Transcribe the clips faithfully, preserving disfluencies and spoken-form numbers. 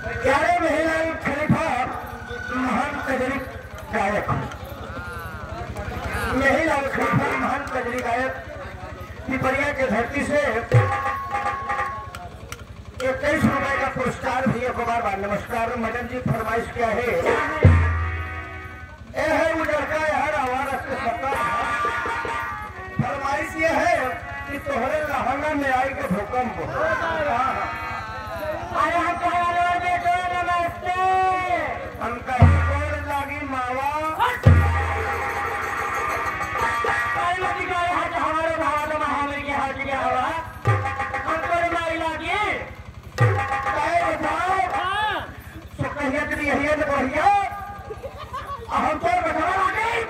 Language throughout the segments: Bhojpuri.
ग्यारह महीना खलीफा महान कजरी गायक यही लाल खलीफा महान कजरी गायक पिपरिया के धरती से इक्कीस रुपए का पुरस्कार भी एक बार बार नमस्कार। मैडम जी फरमाइश क्या है? यह है उजड़का हर आवाज के सत्ता। फरमाइश यह है कि तोहरे लहंगा में आई के भूकंप। अरे हम कहा बेटो नमस्ते। हमका कोर लागी मावा हमारे भाव महावीर के हाथ गया हवा हमको मारी लागी सुकहिया के लिए हिया न बढ़िया हम तो बता लागे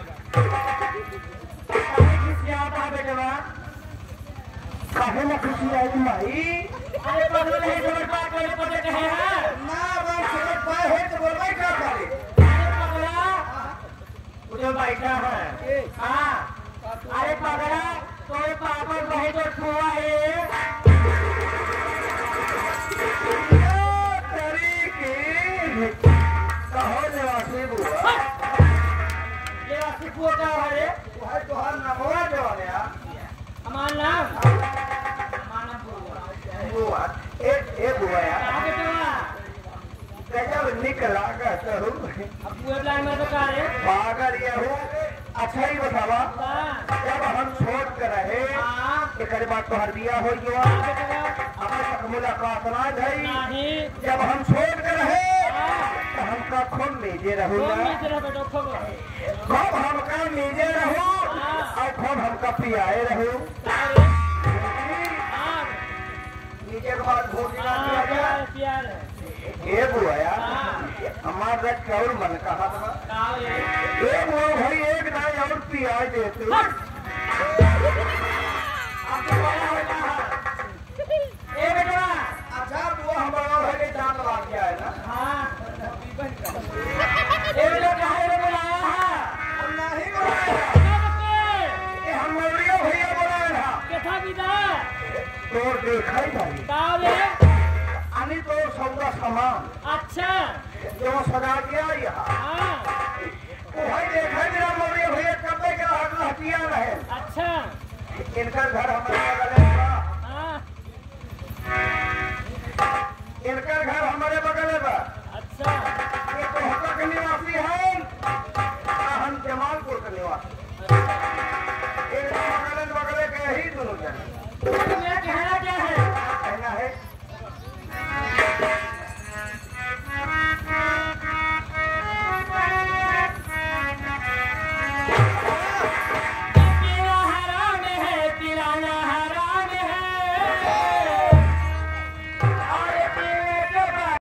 किसी आता बेटवा काहे न खुशी आई माई। अरे बबलू नहीं समझ पा कोई पते कहे है ना वो समझ पाए है तो बोल भाई क्या करे। अरे पगला वो जो बैठा है हाँ अरे पगला तोरे पापा भाई तो छुआ है कहो निवासी बुआ ये वासी बुआ का है वह तोहार नमवा जवान है हमारा नाम हमारा नाम बुआ बुआ एक एक बुआ यार कहाँ बेटवा गजब निकला का सहू अब बुआ प्लान में तो का रे पागल ये हूँ। अच्छा ही बतावा जब हम छोड़ कर रहे एक बात तो हर दिया हो जो हमारे तक मुलाकात ना गई जब हम छोड़ कर रहे तो हमका खूब मीजे रहूंगा खूब हमका मीजे रहू और खूब हमका पियाए रहू नीचे के बाद भोजन किया गया ये बुआ यार हमारा चाउर मन कहा था एक वो भाई एक दाई और पियाज देते अच्छा वो हमारा भाई दांत लग गया है ना हम मौरिया भैया बोला तो देखा ही भाई अनी तो सौदा सामान अच्छा जो सजा गया यहाँ भाई देखा मेरा मौरिया भैया कब के हाथ हटिया रहे। अच्छा इनका घर हमारे बगल में था हाँ इनका घर हमारे